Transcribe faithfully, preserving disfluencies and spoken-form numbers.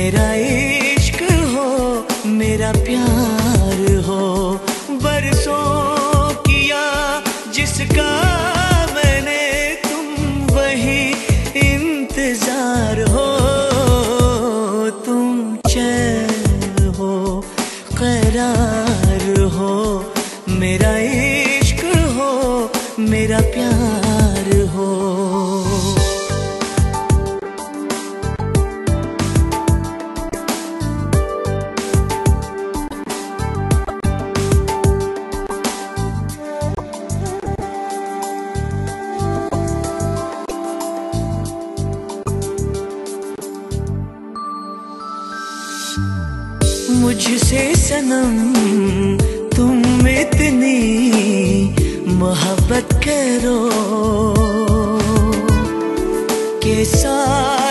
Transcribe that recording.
मेरा इश्क हो, मेरा प्यार हो, बरसों किया जिसका मैंने, तुम वही इंतजार हो। तुम चैन हो, करार हो, मेरा इश्क हो, मेरा प्यार हो। मुझसे सनम तुम इतनी मोहब्बत करो के साथ